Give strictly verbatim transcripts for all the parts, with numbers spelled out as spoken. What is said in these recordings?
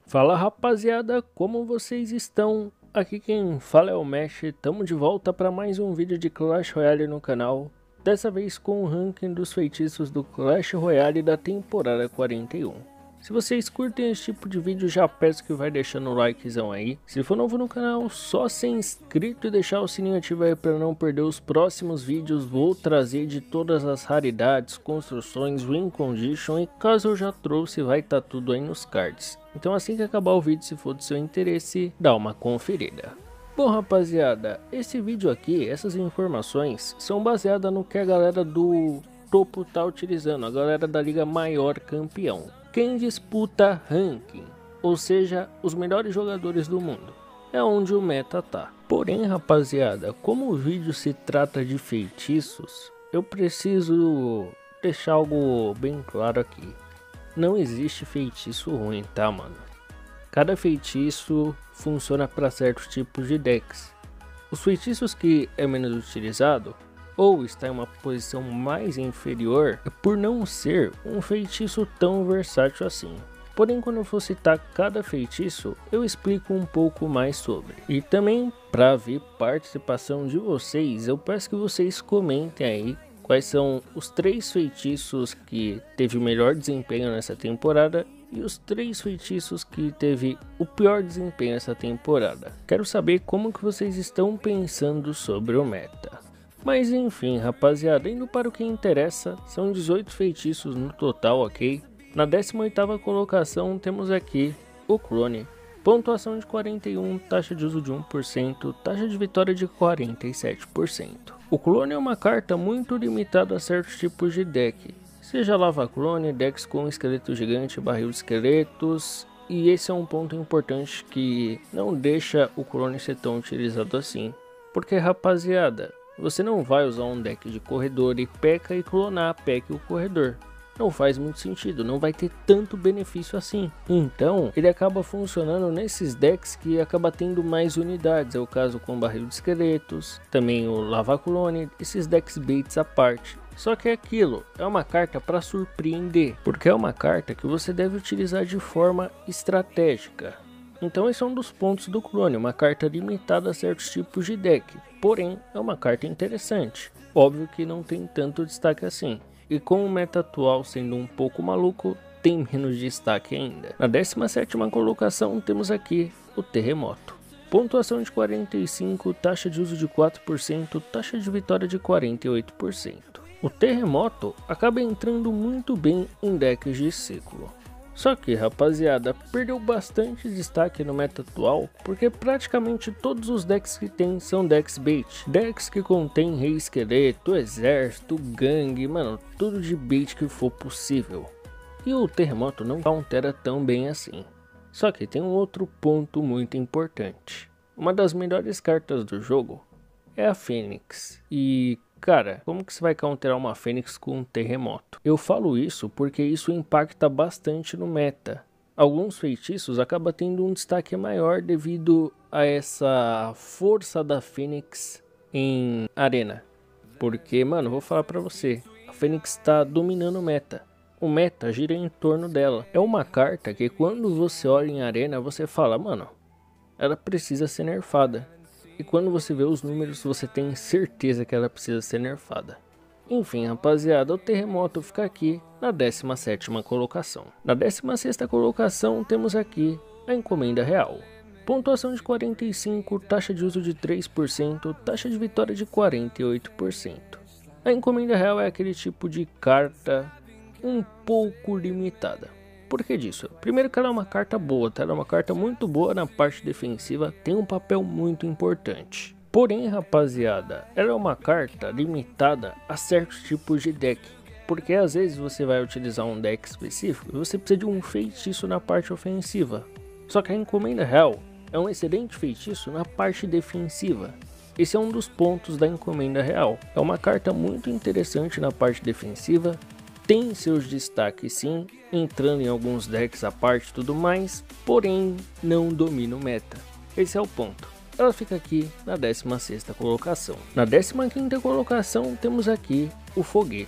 Fala rapaziada, como vocês estão? Aqui quem fala é o Mesh, tamo de volta para mais um vídeo de Clash Royale no canal. Dessa vez com o ranking dos feitiços do Clash Royale da temporada quarenta e um. Se vocês curtem esse tipo de vídeo, já peço que vai deixando o likezão aí. Se for novo no canal, só ser inscrito e deixar o sininho ativo aí para não perder os próximos vídeos. Vou trazer de todas as raridades, construções, win condition e caso eu já trouxe, vai estar tá tudo aí nos cards. Então assim que acabar o vídeo, se for do seu interesse, dá uma conferida. Bom rapaziada, esse vídeo aqui, essas informações são baseadas no que a galera do topo tá utilizando, a galera da liga maior campeão. Quem disputa ranking, ou seja, os melhores jogadores do mundo, é onde o meta tá. Porém rapaziada, como o vídeo se trata de feitiços, eu preciso deixar algo bem claro aqui. Não existe feitiço ruim, tá mano? Cada feitiço funciona para certos tipos de decks. Os feitiços que é menos utilizado ou está em uma posição mais inferior é por não ser um feitiço tão versátil assim. Porém, quando eu for citar cada feitiço, eu explico um pouco mais sobre. E também, para ver participação de vocês, eu peço que vocês comentem aí quais são os três feitiços que teve o melhor desempenho nessa temporada e os três feitiços que teve o pior desempenho nessa temporada. Quero saber como que vocês estão pensando sobre o meta. Mas enfim rapaziada, indo para o que interessa, são dezoito feitiços no total, ok? Na décima oitava colocação temos aqui o clone. Pontuação de quarenta e um, taxa de uso de um por cento, taxa de vitória de quarenta e sete por cento. O clone é uma carta muito limitada a certos tipos de deck. Seja lava clone, decks com esqueleto gigante, barril de esqueletos. E esse é um ponto importante que não deixa o clone ser tão utilizado assim. Porque rapaziada, você não vai usar um deck de corredor e P.E.K.K.A e clonar a P E K K A e o corredor. Não faz muito sentido, não vai ter tanto benefício assim. Então, ele acaba funcionando nesses decks que acaba tendo mais unidades. É o caso com o barril de esqueletos, também o lava clone, esses decks baits à parte. Só que é aquilo, é uma carta para surpreender, porque é uma carta que você deve utilizar de forma estratégica. Então esse é um dos pontos do clone, uma carta limitada a certos tipos de deck, porém é uma carta interessante. Óbvio que não tem tanto destaque assim, e com o meta atual sendo um pouco maluco, tem menos destaque ainda. Na décima sétima colocação temos aqui o terremoto. Pontuação de quarenta e cinco, taxa de uso de quatro por cento, taxa de vitória de quarenta e oito por cento. O terremoto acaba entrando muito bem em decks de ciclo. Só que rapaziada, perdeu bastante destaque no meta atual, porque praticamente todos os decks que tem são decks bait. Decks que contém rei esqueleto, exército, gangue, mano, tudo de bait que for possível. E o terremoto não countera tão bem assim. Só que tem um outro ponto muito importante. Uma das melhores cartas do jogo é a Fênix. E cara, como que você vai counterar uma Fênix com um terremoto? Eu falo isso porque isso impacta bastante no meta. Alguns feitiços acabam tendo um destaque maior devido a essa força da Fênix em arena. Porque, mano, vou falar pra você, a Fênix está dominando o meta. O meta gira em torno dela. É uma carta que quando você olha em arena, você fala, mano, ela precisa ser nerfada. E quando você vê os números, você tem certeza que ela precisa ser nerfada. Enfim, rapaziada, o terremoto fica aqui na décima sétima colocação. Na décima sexta colocação, temos aqui a encomenda real. Pontuação de quarenta e cinco, taxa de uso de três por cento, taxa de vitória de quarenta e oito por cento. A encomenda real é aquele tipo de carta um pouco limitada. Por que disso? Primeiro que ela é uma carta boa, tá? Ela é uma carta muito boa na parte defensiva, tem um papel muito importante. Porém, rapaziada, ela é uma carta limitada a certos tipos de deck. Porque às vezes você vai utilizar um deck específico e você precisa de um feitiço na parte ofensiva. Só que a encomenda real é um excelente feitiço na parte defensiva. Esse é um dos pontos da encomenda real. É uma carta muito interessante na parte defensiva. Tem seus destaques sim, entrando em alguns decks à parte e tudo mais, porém não domina o meta. Esse é o ponto. Ela fica aqui na décima sexta colocação. Na décima quinta colocação temos aqui o foguete.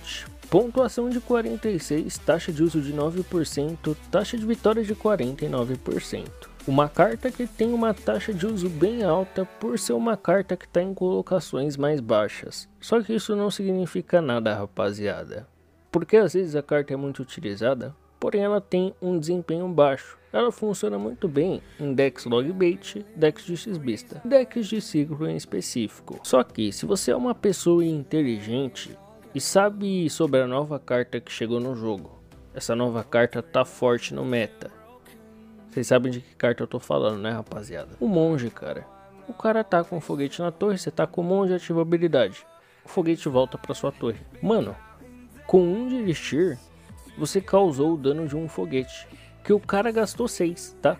Pontuação de quarenta e seis, taxa de uso de nove por cento, taxa de vitória de quarenta e nove por cento. Uma carta que tem uma taxa de uso bem alta por ser uma carta que está em colocações mais baixas. Só que isso não significa nada, rapaziada. Porque às vezes a carta é muito utilizada, porém ela tem um desempenho baixo. Ela funciona muito bem em decks logbait, decks de X-Bista, decks de ciclo em específico. Só que se você é uma pessoa inteligente e sabe sobre a nova carta que chegou no jogo, essa nova carta tá forte no meta. Vocês sabem de que carta eu tô falando, né, rapaziada? O monge, cara. O cara tá com um foguete na torre, você tá com o monge, ativa a habilidade. O foguete volta pra sua torre. Mano, com um de elixir, você causou o dano de um foguete. Que o cara gastou seis, tá?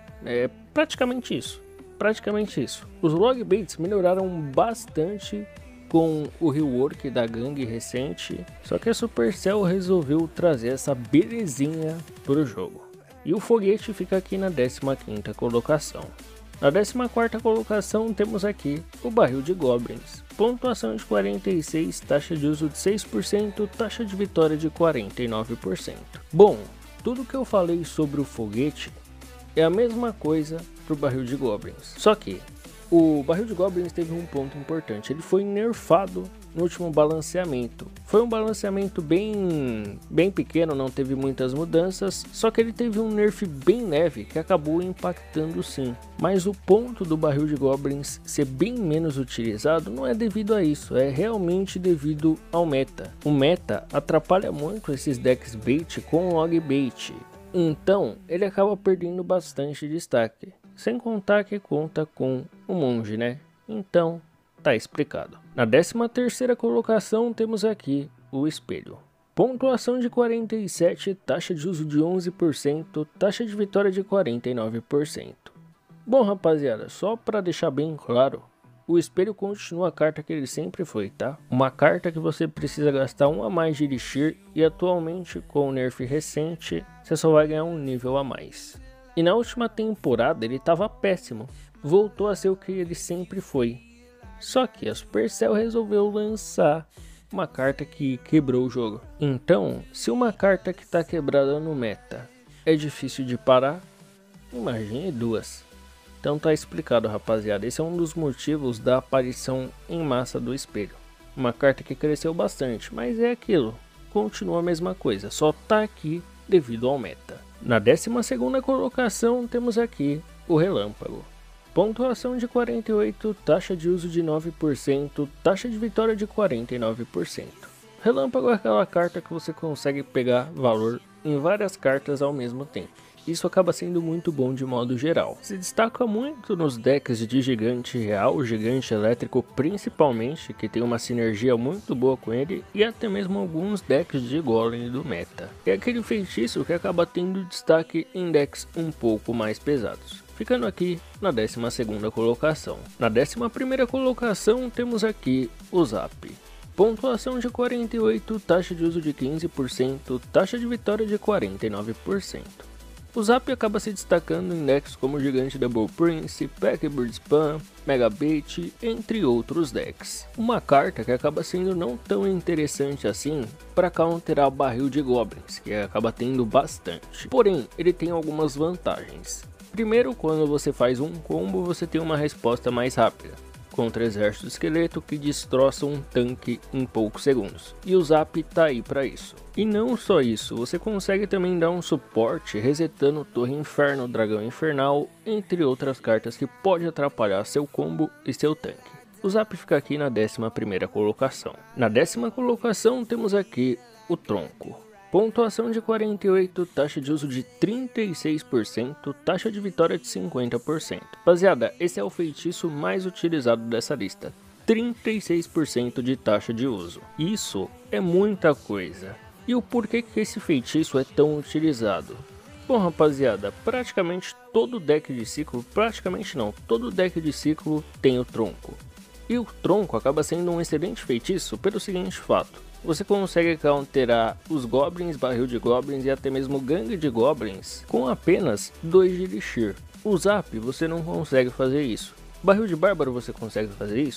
É praticamente isso. Praticamente isso. Os logbaits melhoraram bastante com o rework da gangue recente. Só que a Supercell resolveu trazer essa belezinha pro jogo. E o foguete fica aqui na décima quinta colocação. Na décima quarta colocação temos aqui o barril de goblins. Pontuação de quarenta e seis, taxa de uso de seis por cento, taxa de vitória de quarenta e nove por cento. Bom, tudo que eu falei sobre o foguete é a mesma coisa para o barril de goblins. Só que o barril de goblins teve um ponto importante, ele foi nerfado no último balanceamento. Foi um balanceamento bem, bem pequeno, não teve muitas mudanças, só que ele teve um nerf bem leve que acabou impactando sim. Mas o ponto do barril de goblins ser bem menos utilizado não é devido a isso, é realmente devido ao meta. O meta atrapalha muito esses decks bait com log bait, então ele acaba perdendo bastante destaque. Sem contar que conta com o monge, né? Então, tá explicado. Na décima terceira colocação temos aqui o espelho. Pontuação de quarenta e sete, taxa de uso de onze por cento, taxa de vitória de quarenta e nove por cento. Bom, rapaziada, só para deixar bem claro, o espelho continua a carta que ele sempre foi, tá? Uma carta que você precisa gastar um a mais de elixir e atualmente com o nerf recente, você só vai ganhar um nível a mais. E na última temporada ele estava péssimo, voltou a ser o que ele sempre foi. Só que a Supercell resolveu lançar uma carta que quebrou o jogo. Então, se uma carta que está quebrada no meta é difícil de parar, imagine duas. Então tá explicado, rapaziada, esse é um dos motivos da aparição em massa do espelho. Uma carta que cresceu bastante, mas é aquilo, continua a mesma coisa, só tá aqui devido ao meta. Na décima segunda colocação temos aqui o relâmpago. Pontuação de quarenta e oito, taxa de uso de nove por cento, taxa de vitória de quarenta e nove por cento. Relâmpago é aquela carta que você consegue pegar valor em várias cartas ao mesmo tempo. Isso acaba sendo muito bom de modo geral. Se destaca muito nos decks de gigante real, gigante elétrico principalmente, que tem uma sinergia muito boa com ele, e até mesmo alguns decks de golem do meta. É aquele feitiço que acaba tendo destaque em decks um pouco mais pesados. Ficando aqui na décima segunda colocação. Na décima primeira colocação temos aqui o Zap. Pontuação de quarenta e oito, taxa de uso de quinze por cento, taxa de vitória de quarenta e nove por cento. O Zap acaba se destacando em decks como Gigante Double Prince, Packbird Spam, Mega Bait, entre outros decks. Uma carta que acaba sendo não tão interessante assim para counterar o barril de goblins, que acaba tendo bastante. Porém, ele tem algumas vantagens. Primeiro, quando você faz um combo, você tem uma resposta mais rápida contra exército esqueleto que destroça um tanque em poucos segundos. E o Zap tá aí para isso. E não só isso, você consegue também dar um suporte resetando Torre Inferno, Dragão Infernal, entre outras cartas que pode atrapalhar seu combo e seu tanque. O Zap fica aqui na décima primeira colocação. Na décima colocação temos aqui o Tronco. Pontuação de quarenta e oito, taxa de uso de trinta e seis por cento, taxa de vitória de cinquenta por cento. Rapaziada, esse é o feitiço mais utilizado dessa lista. trinta e seis por cento de taxa de uso. Isso é muita coisa. E o porquê que esse feitiço é tão utilizado? Bom, rapaziada, praticamente todo deck de ciclo, praticamente não, todo deck de ciclo tem o Tronco. E o Tronco acaba sendo um excelente feitiço pelo seguinte fato. Você consegue counterar os goblins, barril de goblins e até mesmo gangue de goblins com apenas dois de elixir. O Zap você não consegue fazer isso. Barril de bárbaro você consegue fazer isso?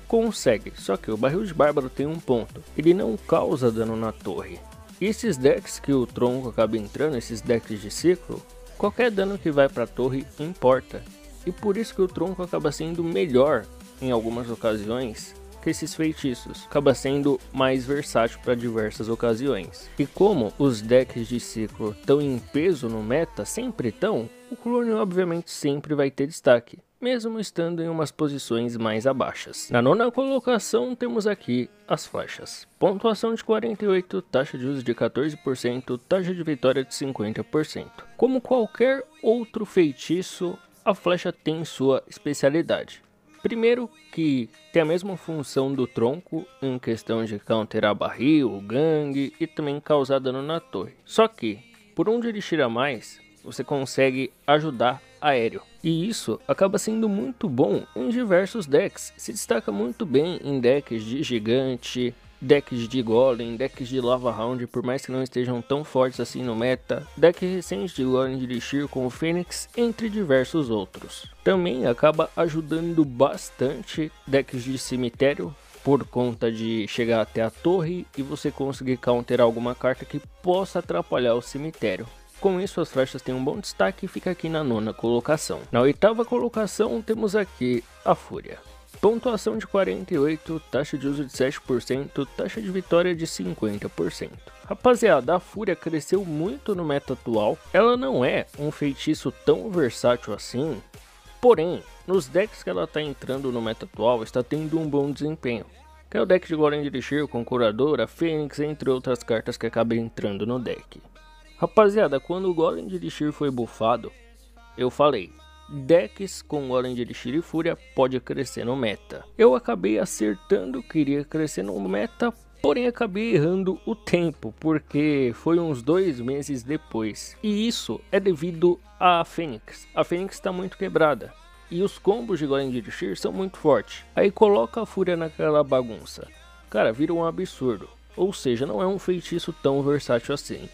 Consegue, só que o barril de bárbaro tem um ponto, ele não causa dano na torre. E esses decks que o tronco acaba entrando, esses decks de ciclo, qualquer dano que vai para a torre importa. E por isso que o tronco acaba sendo melhor em algumas ocasiões que esses feitiços, acaba sendo mais versátil para diversas ocasiões. E como os decks de ciclo estão em peso no meta, sempre estão, o clone obviamente sempre vai ter destaque, mesmo estando em umas posições mais abaixas. Na nona colocação temos aqui as flechas. Pontuação de quarenta e oito, taxa de uso de quatorze por cento, taxa de vitória de cinquenta por cento. Como qualquer outro feitiço, a flecha tem sua especialidade. Primeiro que tem a mesma função do tronco em questão de counterar barril, gangue e também causar dano na torre. Só que, por onde ele tira mais, você consegue ajudar aéreo. E isso acaba sendo muito bom em diversos decks. Se destaca muito bem em decks de gigante, decks de golem, decks de lava round, por mais que não estejam tão fortes assim no meta, deck recente de golem de elixir com o Fênix, entre diversos outros. Também acaba ajudando bastante decks de cemitério, por conta de chegar até a torre e você conseguir counterar alguma carta que possa atrapalhar o cemitério. Com isso, as flechas têm um bom destaque e fica aqui na nona colocação. Na oitava colocação temos aqui a Fúria. Pontuação de quarenta e oito, taxa de uso de sete por cento, taxa de vitória de cinquenta por cento. Rapaziada, a Fúria cresceu muito no meta atual. Ela não é um feitiço tão versátil assim, porém, nos decks que ela está entrando no meta atual, está tendo um bom desempenho. Que é o deck de Golem de Elixir com Curadora, Fênix, entre outras cartas que acabam entrando no deck. Rapaziada, quando o Golem de Elixir foi buffado, eu falei, decks com Golem de Elixir e Fúria pode crescer no meta. Eu acabei acertando que iria crescer no meta, porém acabei errando o tempo, porque foi uns dois meses depois. E isso é devido à Fênix. A Fênix está muito quebrada e os combos de Golem de Elixir são muito fortes. Aí coloca a Fúria naquela bagunça. Cara, vira um absurdo. Ou seja, não é um feitiço tão versátil assim.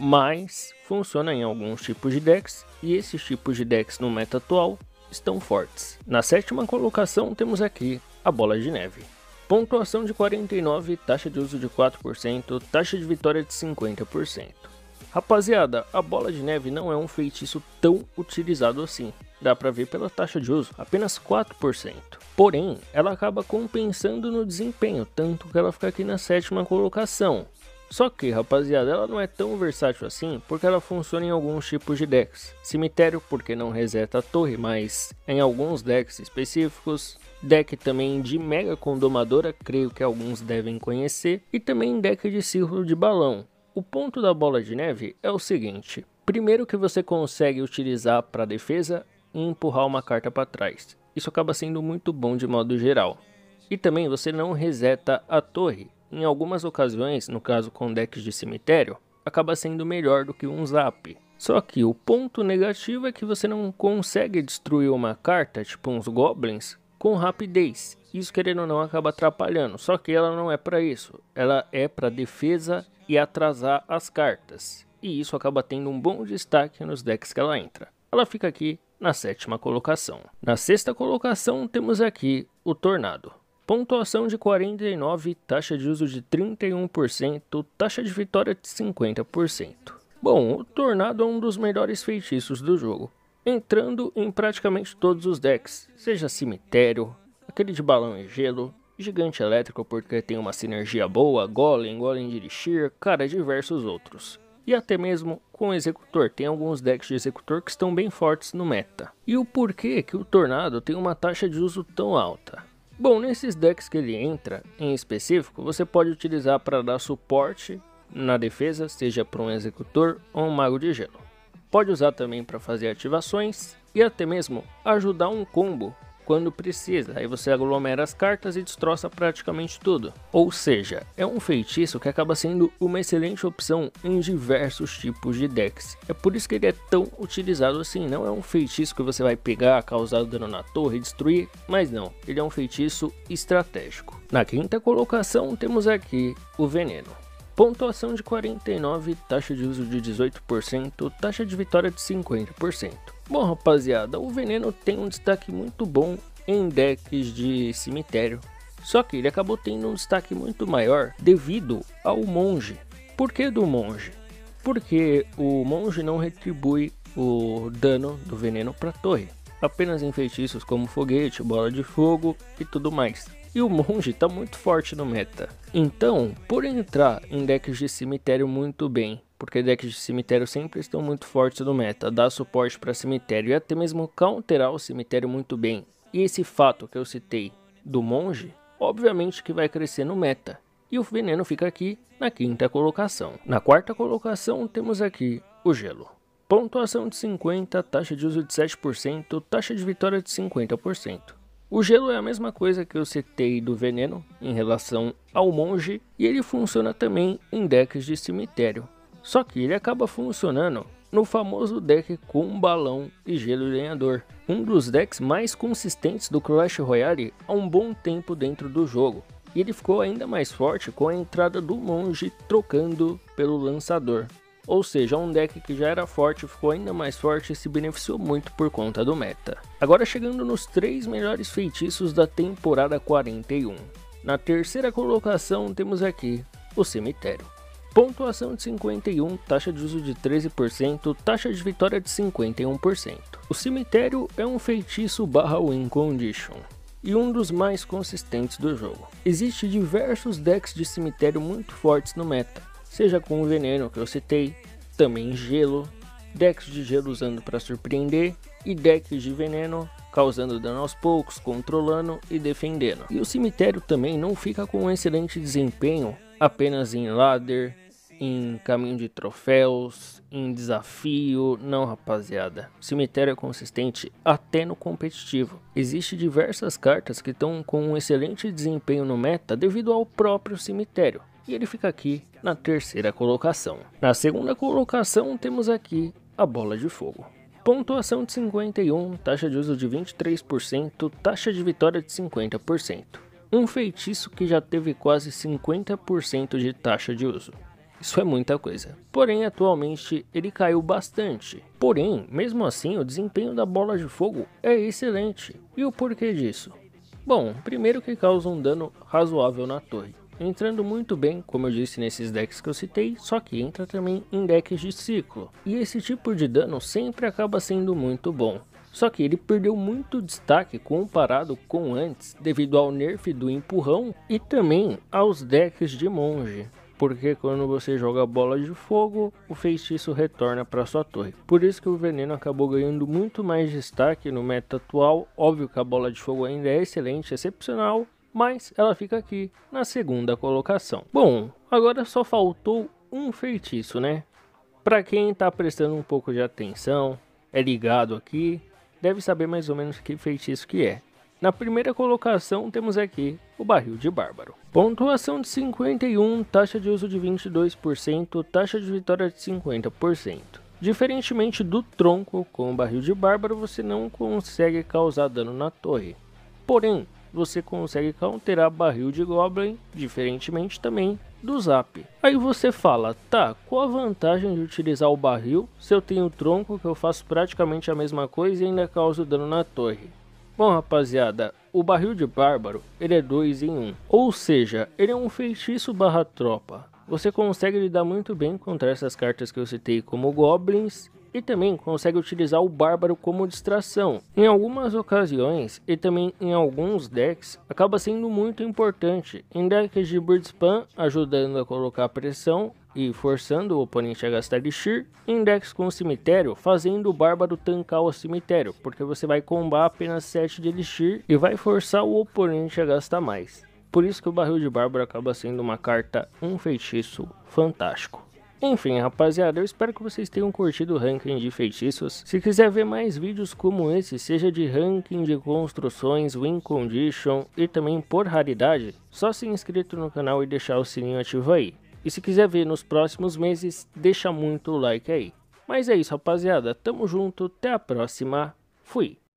Mas funciona em alguns tipos de decks, e esses tipos de decks no meta atual estão fortes. Na sétima colocação temos aqui a Bola de Neve. Pontuação de quarenta e nove, taxa de uso de quatro por cento, taxa de vitória de cinquenta por cento. Rapaziada, a Bola de Neve não é um feitiço tão utilizado assim. Dá pra ver pela taxa de uso, apenas quatro por cento. Porém, ela acaba compensando no desempenho, tanto que ela fica aqui na sétima colocação. Só que, rapaziada, ela não é tão versátil assim, porque ela funciona em alguns tipos de decks. Cemitério, porque não reseta a torre, mas em alguns decks específicos. Deck também de Mega Condomadora, creio que alguns devem conhecer. E também deck de Círculo de Balão. O ponto da Bola de Neve é o seguinte. Primeiro que você consegue utilizar para defesa e empurrar uma carta para trás. Isso acaba sendo muito bom de modo geral. E também você não reseta a torre. Em algumas ocasiões, no caso com decks de cemitério, acaba sendo melhor do que um zap. Só que o ponto negativo é que você não consegue destruir uma carta, tipo uns goblins, com rapidez. Isso, querendo ou não, acaba atrapalhando. Só que ela não é para isso. Ela é para defesa e atrasar as cartas. E isso acaba tendo um bom destaque nos decks que ela entra. Ela fica aqui na sétima colocação. Na sexta colocação temos aqui o Tornado. Pontuação de quarenta e nove, taxa de uso de trinta e um por cento, taxa de vitória de cinquenta por cento. Bom, o Tornado é um dos melhores feitiços do jogo, entrando em praticamente todos os decks, seja cemitério, aquele de balão e gelo, gigante elétrico porque tem uma sinergia boa, golem, golem de elixir, cara, diversos outros. E até mesmo com executor, tem alguns decks de executor que estão bem fortes no meta. E o porquê que o Tornado tem uma taxa de uso tão alta? Bom, nesses decks que ele entra, em específico, você pode utilizar para dar suporte na defesa, seja para um executor ou um mago de gelo. Pode usar também para fazer ativações e até mesmo ajudar um combo quando precisa. Aí você aglomera as cartas e destroça praticamente tudo. Ou seja, é um feitiço que acaba sendo uma excelente opção em diversos tipos de decks. É por isso que ele é tão utilizado assim. Não é um feitiço que você vai pegar, causar dano na torre e destruir, mas não, ele é um feitiço estratégico. Na quinta colocação temos aqui o Veneno. Pontuação de quarenta e nove, taxa de uso de dezoito por cento, taxa de vitória de cinquenta por cento. Bom, rapaziada, o Veneno tem um destaque muito bom em decks de cemitério, Só que ele acabou tendo um destaque muito maior devido ao monge. Por que do monge? Porque o monge não retribui o dano do veneno para a torre, apenas em feitiços como foguete, bola de fogo e tudo mais. E o monge está muito forte no meta. Então, por entrar em decks de cemitério muito bem, porque decks de cemitério sempre estão muito fortes no meta, dá suporte para cemitério e até mesmo counterar o cemitério muito bem. E esse fato que eu citei do monge, obviamente que vai crescer no meta. E o veneno fica aqui na quinta colocação. Na quarta colocação temos aqui o gelo. Pontuação de cinquenta, taxa de uso de sete por cento, taxa de vitória de cinquenta por cento. O gelo é a mesma coisa que eu citei do veneno em relação ao monge, e ele funciona também em decks de cemitério. Só que ele acaba funcionando no famoso deck com balão e gelo e lenhador, um dos decks mais consistentes do Clash Royale há um bom tempo dentro do jogo. E ele ficou ainda mais forte com a entrada do monge trocando pelo lançador. Ou seja, um deck que já era forte ficou ainda mais forte e se beneficiou muito por conta do meta. Agora chegando nos três melhores feitiços da temporada quarenta e um. Na terceira colocação temos aqui o cemitério. Pontuação de cinquenta e um, taxa de uso de treze por cento, taxa de vitória de cinquenta e um por cento. O cemitério é um feitiço barra win condition e um dos mais consistentes do jogo. Existem diversos decks de cemitério muito fortes no meta, seja com o veneno que eu citei, também gelo, decks de gelo usando para surpreender e decks de veneno causando dano aos poucos, controlando e defendendo. E o cemitério também não fica com um excelente desempenho apenas em ladder, em caminho de troféus, em desafio, não rapaziada. O cemitério é consistente até no competitivo. Existem diversas cartas que estão com um excelente desempenho no meta devido ao próprio cemitério. E ele fica aqui na terceira colocação. Na segunda colocação temos aqui a bola de fogo. Pontuação de cinquenta e um, taxa de uso de vinte e três por cento, taxa de vitória de cinquenta por cento. Um feitiço que já teve quase cinquenta por cento de taxa de uso. Isso é muita coisa. Porém, atualmente ele caiu bastante. Porém, mesmo assim, o desempenho da bola de fogo é excelente. E o porquê disso? Bom, primeiro que causa um dano razoável na torre, entrando muito bem, como eu disse, nesses decks que eu citei, só que entra também em decks de ciclo. E esse tipo de dano sempre acaba sendo muito bom. Só que ele perdeu muito destaque comparado com antes, devido ao nerf do empurrão e também aos decks de monge. Porque quando você joga bola de fogo, o feitiço retorna para sua torre. Por isso que o veneno acabou ganhando muito mais destaque no meta atual. Óbvio que a bola de fogo ainda é excelente, excepcional, mas ela fica aqui na segunda colocação. Bom, agora só faltou um feitiço, né? Para quem está prestando um pouco de atenção, é ligado aqui, deve saber mais ou menos que feitiço que é. Na primeira colocação temos aqui o barril de bárbaro. Pontuação de cinquenta e um, taxa de uso de vinte e dois por cento, taxa de vitória de cinquenta por cento. Diferentemente do tronco, com o barril de bárbaro você não consegue causar dano na torre. Porém, você consegue counterar barril de goblin, diferentemente também do zap. Aí você fala, tá, qual a vantagem de utilizar o barril se eu tenho o tronco que eu faço praticamente a mesma coisa e ainda causo dano na torre? Bom rapaziada, o barril de bárbaro ele é dois em um, ou seja, ele é um feitiço barra tropa. Você consegue lidar muito bem contra essas cartas que eu citei como goblins e também consegue utilizar o bárbaro como distração. Em algumas ocasiões e também em alguns decks acaba sendo muito importante. Em decks de bird spam ajudando a colocar pressão e forçando o oponente a gastar elixir, em decks com cemitério, fazendo o bárbaro tancar o cemitério, porque você vai combar apenas sete de elixir e vai forçar o oponente a gastar mais. Por isso que o barril de bárbaro acaba sendo uma carta, um feitiço fantástico. Enfim rapaziada, eu espero que vocês tenham curtido o ranking de feitiços. Se quiser ver mais vídeos como esse, seja de ranking de construções, win condition e também por raridade, só se inscrever no canal e deixar o sininho ativo aí. E se quiser ver nos próximos meses, deixa muito like aí. Mas é isso rapaziada, tamo junto, até a próxima, fui!